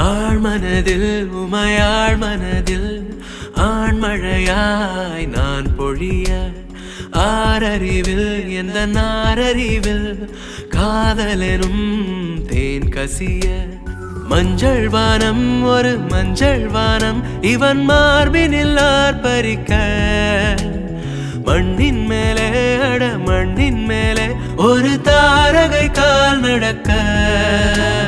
ஆழ்மனதில் உமையாள் மனதில் ஆண்மழையாய் நான் பொழிய ஆரறிவில் எந்த நாரறிவில் காதலெனும் தேன் கசிய மஞ்சள் வானம் ஒரு மஞ்சள் வானம் இவன் மார்பினில் ஆர்ப்பரிக்க மண்ணின் மேலே அட மண்ணின் மேலே ஒரு தாரகை கால் நடக்க